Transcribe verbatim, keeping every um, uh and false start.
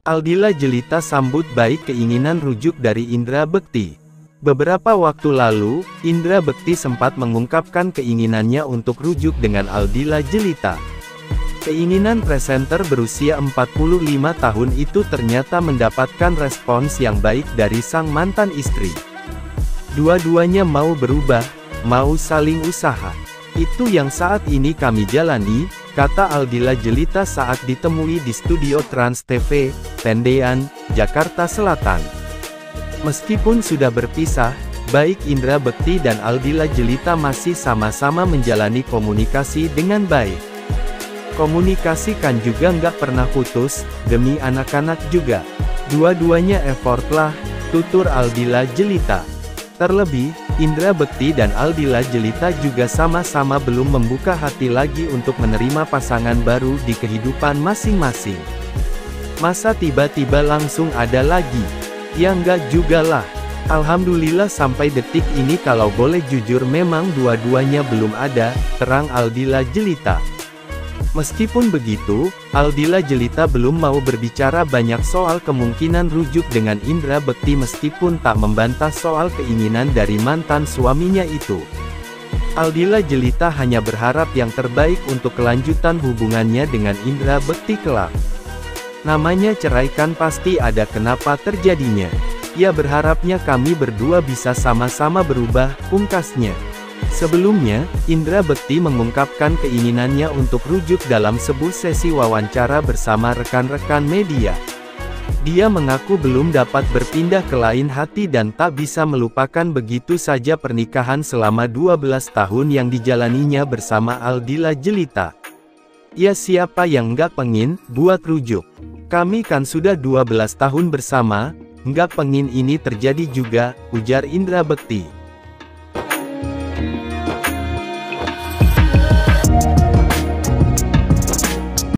Aldila Jelita sambut baik keinginan rujuk dari Indra Bekti. Beberapa waktu lalu, Indra Bekti sempat mengungkapkan keinginannya untuk rujuk dengan Aldila Jelita. Keinginan presenter berusia empat puluh lima tahun itu ternyata mendapatkan respons yang baik dari sang mantan istri. Dua-duanya mau berubah, mau saling usaha. Itu yang saat ini kami jalani, kata Aldila Jelita saat ditemui di studio Trans T V, Tendean, Jakarta Selatan. Meskipun sudah berpisah, baik Indra Bekti dan Aldila Jelita masih sama-sama menjalani komunikasi dengan baik. Komunikasi kan juga nggak pernah putus, demi anak-anak juga. Dua-duanya effort lah, tutur Aldila Jelita. Terlebih, Indra Bekti dan Aldila Jelita juga sama-sama belum membuka hati lagi untuk menerima pasangan baru di kehidupan masing-masing. Masa tiba-tiba langsung ada lagi? Ya nggak juga lah. Alhamdulillah sampai detik ini kalau boleh jujur memang dua-duanya belum ada, terang Aldila Jelita. Meskipun begitu, Aldila Jelita belum mau berbicara banyak soal kemungkinan rujuk dengan Indra Bekti meskipun tak membantah soal keinginan dari mantan suaminya itu. Aldila Jelita hanya berharap yang terbaik untuk kelanjutan hubungannya dengan Indra Bekti kelak. Namanya cerai kan pasti ada kenapa terjadinya. Ya berharapnya kami berdua bisa sama-sama berubah, pungkasnya. Sebelumnya, Indra Bekti mengungkapkan keinginannya untuk rujuk dalam sebuah sesi wawancara bersama rekan-rekan media. Dia mengaku belum dapat berpindah ke lain hati dan tak bisa melupakan begitu saja pernikahan selama dua belas tahun yang dijalaninya bersama Aldila Jelita. Ya siapa yang nggak pengin buat rujuk? Kami kan sudah dua belas tahun bersama, nggak pengin ini terjadi juga, ujar Indra Bekti.